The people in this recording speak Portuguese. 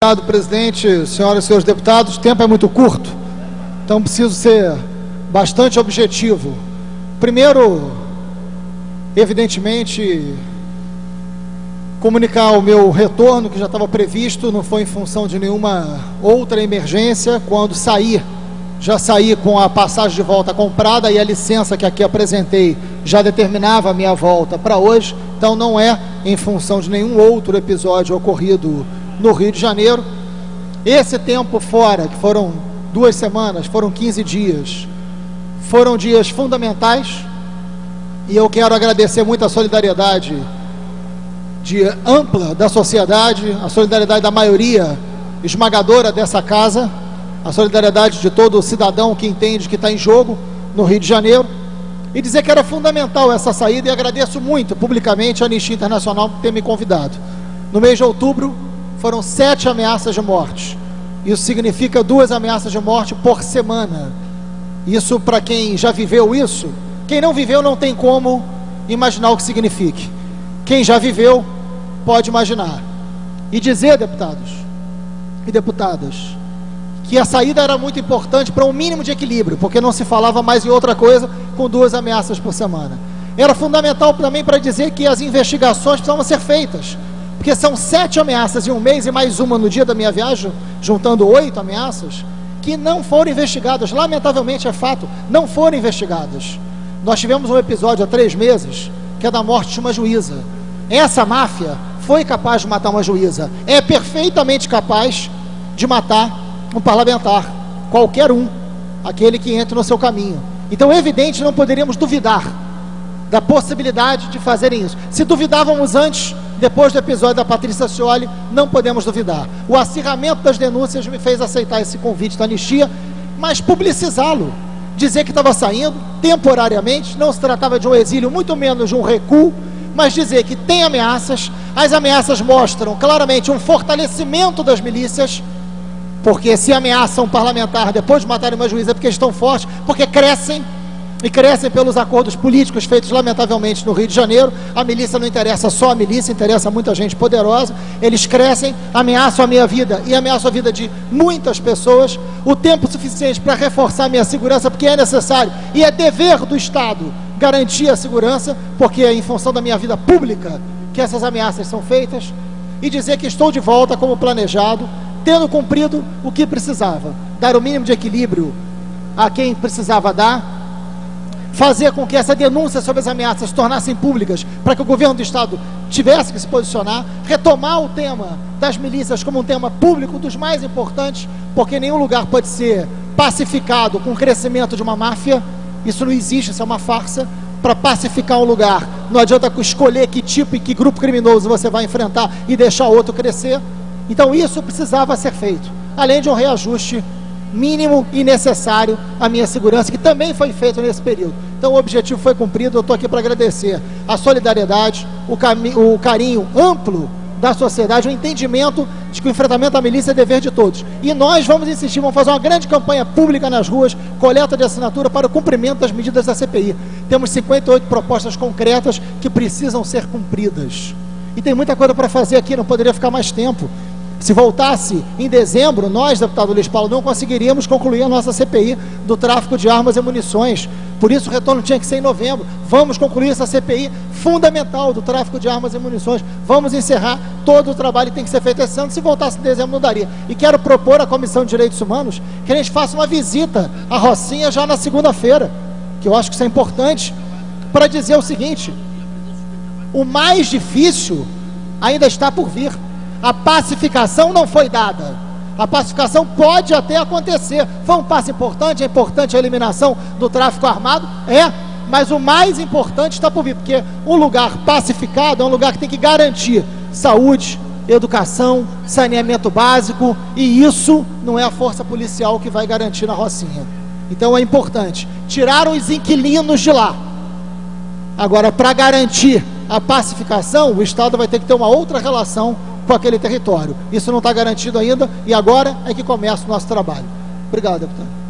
Obrigado, presidente, senhoras e senhores deputados. O tempo é muito curto, então preciso ser bastante objetivo. Primeiro, evidentemente, comunicar o meu retorno, que já estava previsto, não foi em função de nenhuma outra emergência. Quando saí, já saí com a passagem de volta comprada e a licença que aqui apresentei já determinava a minha volta para hoje, então não é em função de nenhum outro episódio ocorrido no Rio de Janeiro. Esse tempo fora, que foram 2 semanas, foram 15 dias, foram dias fundamentais, e eu quero agradecer muito a solidariedade ampla da sociedade, a solidariedade da maioria esmagadora dessa casa, a solidariedade de todo cidadão que entende que está em jogo no Rio de Janeiro, e dizer que era fundamental essa saída, e agradeço muito publicamente a Anistia Internacional por ter me convidado. No mês de outubro foram 7 ameaças de morte. Isso significa 2 ameaças de morte por semana. Isso, para quem já viveu isso, quem não viveu não tem como imaginar o que signifique. Quem já viveu pode imaginar. E dizer, deputados e deputadas, que a saída era muito importante para um mínimo de equilíbrio, porque não se falava mais em outra coisa com 2 ameaças por semana. Era fundamental também para dizer que as investigações precisavam ser feitas, porque são 7 ameaças em um mês e mais uma no dia da minha viagem, juntando 8 ameaças, que não foram investigadas. Lamentavelmente é fato, não foram investigadas. Nós tivemos um episódio há 3 meses, que é da morte de uma juíza. Essa máfia foi capaz de matar uma juíza, é perfeitamente capaz de matar um parlamentar, qualquer um, aquele que entre no seu caminho. Então é evidente, não poderíamos duvidar da possibilidade de fazerem isso. Se duvidávamos antes, depois do episódio da Patrícia Scioli, não podemos duvidar. O acirramento das denúncias me fez aceitar esse convite da Anistia, mas publicizá-lo, dizer que estava saindo temporariamente, não se tratava de um exílio, muito menos de um recuo, mas dizer que tem ameaças. As ameaças mostram claramente um fortalecimento das milícias, porque se ameaçam um parlamentar depois de matarem uma juíza, porque estão fortes, porque crescem, e crescem pelos acordos políticos feitos lamentavelmente no Rio de Janeiro. A milícia não interessa só a milícia, interessa muita gente poderosa. Eles crescem, ameaçam a minha vida e ameaçam a vida de muitas pessoas. O tempo suficiente para reforçar a minha segurança, porque é necessário e é dever do Estado garantir a segurança, porque é em função da minha vida pública que essas ameaças são feitas. E dizer que estou de volta como planejado, tendo cumprido o que precisava, dar o mínimo de equilíbrio a quem precisava dar, fazer com que essa denúncia sobre as ameaças se tornassem públicas, para que o governo do Estado tivesse que se posicionar, retomar o tema das milícias como um tema público, dos mais importantes, porque nenhum lugar pode ser pacificado com o crescimento de uma máfia. Isso não existe, isso é uma farsa. Para pacificar um lugar, não adianta escolher que tipo e que grupo criminoso você vai enfrentar e deixar outro crescer. Então isso precisava ser feito, além de um reajuste mínimo e necessário à minha segurança, que também foi feito nesse período. Então o objetivo foi cumprido. Eu estou aqui para agradecer a solidariedade, o carinho amplo da sociedade, o entendimento de que o enfrentamento à milícia é dever de todos. E nós vamos insistir, vamos fazer uma grande campanha pública nas ruas, coleta de assinatura para o cumprimento das medidas da CPI. Temos 58 propostas concretas que precisam ser cumpridas. E tem muita coisa para fazer aqui, não poderia ficar mais tempo. Se voltasse em dezembro, nós, deputado Luiz Paulo, não conseguiríamos concluir a nossa CPI do tráfico de armas e munições. Por isso o retorno tinha que ser em novembro. Vamos concluir essa CPI fundamental do tráfico de armas e munições. Vamos encerrar todo o trabalho que tem que ser feito esse ano. Se voltasse em dezembro, não daria. E quero propor à Comissão de Direitos Humanos que a gente faça uma visita à Rocinha já na segunda-feira, que eu acho que isso é importante, para dizer o seguinte: o mais difícil ainda está por vir. A pacificação não foi dada. A pacificação pode até acontecer. Foi um passo importante, é importante a eliminação do tráfico armado, mas o mais importante está por vir, porque um lugar pacificado é um lugar que tem que garantir saúde, educação, saneamento básico, e isso não é a força policial que vai garantir na Rocinha. Então é importante tirar os inquilinos de lá. Agora, para garantir a pacificação, o Estado vai ter que ter uma outra relação com aquele território. Isso não está garantido ainda, e agora é que começa o nosso trabalho. Obrigado, deputado.